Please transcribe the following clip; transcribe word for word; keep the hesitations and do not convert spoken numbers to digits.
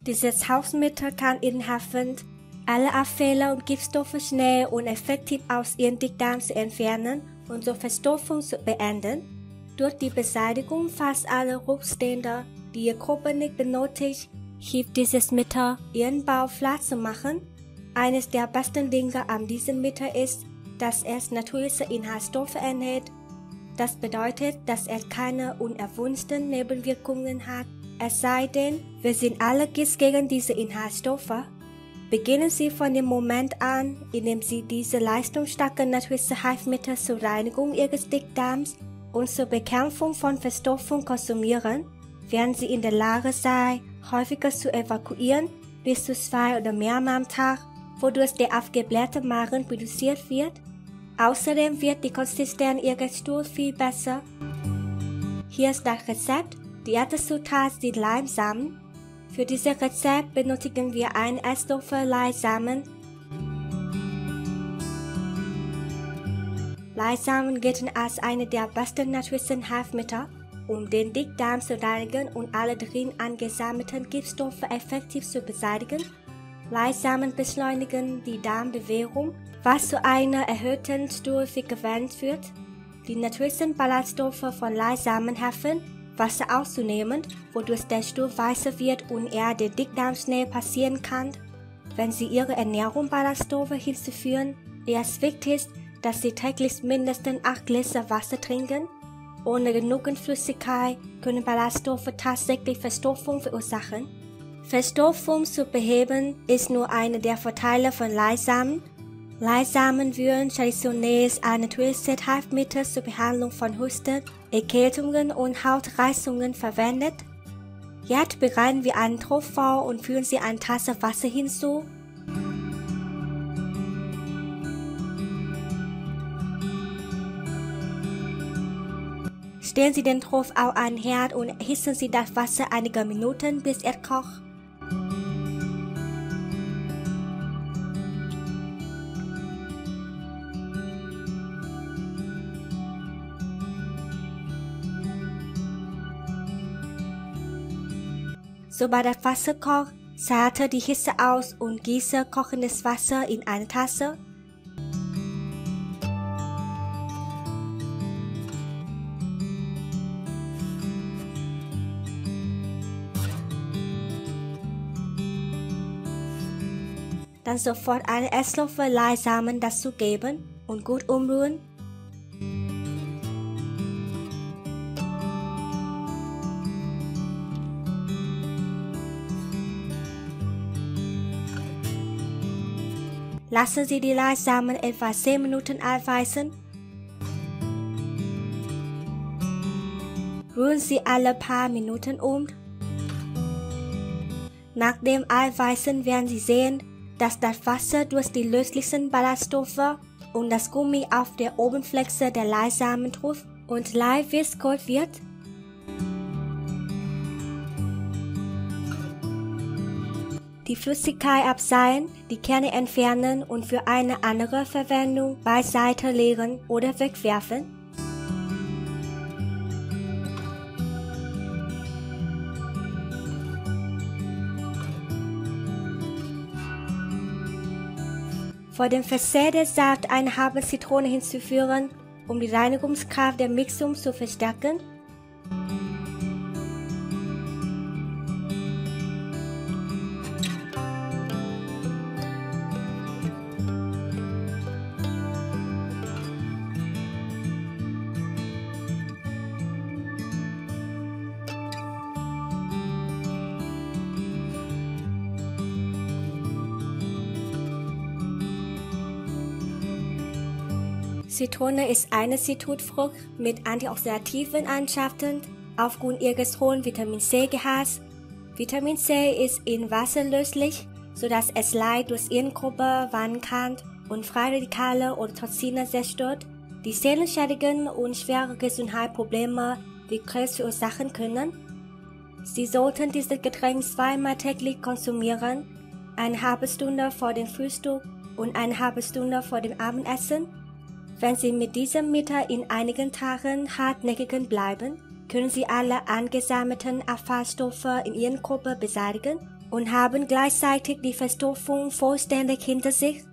Dieses Hausmittel kann Ihnen helfen, alle Abfälle und Giftstoffe schnell und effektiv aus Ihrem Dickdarm zu entfernen und so Verstopfung zu beenden. Durch die Beseitigung fast aller Rückstände, die Ihr Körper nicht benötigt, hilft dieses Mittel, Ihren Bauch flat zu machen. Eines der besten Dinge an diesem Mittel ist, dass es natürliche Inhaltsstoffe enthält. Das bedeutet, dass es keine unerwünschten Nebenwirkungen hat, es sei denn, wir sind allergisch gegen diese Inhaltsstoffe. Beginnen Sie von dem Moment an, in dem Sie diese leistungsstarken natürlichen Heilmittel zur Reinigung Ihres Dickdarms und zur Bekämpfung von Verstopfung konsumieren, werden Sie in der Lage sein, häufiger zu evakuieren, bis zu zwei oder mehrmal am Tag, wodurch der aufgeblähte Magen reduziert wird. Außerdem wird die Konsistenz Ihres Stuhls viel besser. Hier ist das Rezept. Die erste Zutat sind Leinsamen. Für dieses Rezept benötigen wir einen Esslöffel Leinsamen. Leinsamen gelten als eine der besten natürlichen Heilmittel, um den Dickdarm zu reinigen und alle darin angesammelten Giftstoffe effektiv zu beseitigen. Leinsamen beschleunigen die Darmbewegung, was zu einer erhöhten Stuhlfrequenz führt. Die natürlichen Ballaststoffe von Leinsamen helfen, Wasser auszunehmen, wodurch der Stuhl weicher wird und er den Dickdarm schnell passieren kann. Wenn Sie Ihre Ernährung Ballaststoffe hinzuführen, ist es wichtig, dass Sie täglich mindestens acht Gläser Wasser trinken. Ohne genügend Flüssigkeit können Ballaststoffe tatsächlich Verstopfung verursachen. Verstopfung zu beheben ist nur einer der Vorteile von Leinsamen. Leinsamen würden traditionell ein natürliches Heilmittel zur Behandlung von Husten, Erkältungen und Hautreizungen verwendet. Jetzt bereiten wir einen Topf vor und führen Sie eine Tasse Wasser hinzu. Stellen Sie den Topf auf einen Herd und erhitzen Sie das Wasser einige Minuten, bis es kocht. Sobald das Wasser kocht, schalte die Hitze aus und gieße kochendes Wasser in eine Tasse. Dann sofort einen Esslöffel Leinsamen dazugeben und gut umrühren. Lassen Sie die Leinsamen etwa zehn Minuten einweichen. Rühren Sie alle paar Minuten um. Nach dem Einweichen werden Sie sehen, dass das Wasser durch die löslichen Ballaststoffe und das Gummi auf der Oberfläche der Leinsamen trifft und leicht viskos wird. Die Flüssigkeit abseihen, die Kerne entfernen und für eine andere Verwendung beiseite legen oder wegwerfen. Vor dem Verzehr der Saft eine halbe Zitrone hinzufügen, um die Reinigungskraft der Mixung zu verstärken. Zitrone ist eine Zitrusfrucht mit antioxidativen Eigenschaften aufgrund ihres hohen Vitamin C-Gehalts. Vitamin C ist in Wasser löslich, sodass es leicht durch Ihren Körper wandern kann und freie Radikale oder Toxine zerstört, die seelenschädigen und schwere Gesundheitsprobleme wie Krebs verursachen können. Sie sollten dieses Getränk zweimal täglich konsumieren, eine halbe Stunde vor dem Frühstück und eine halbe Stunde vor dem Abendessen. Wenn Sie mit diesem Mittel in einigen Tagen hartnäckig bleiben, können Sie alle angesammelten Abfallstoffe in Ihrem Körper beseitigen und haben gleichzeitig die Verstopfung vollständig hinter sich.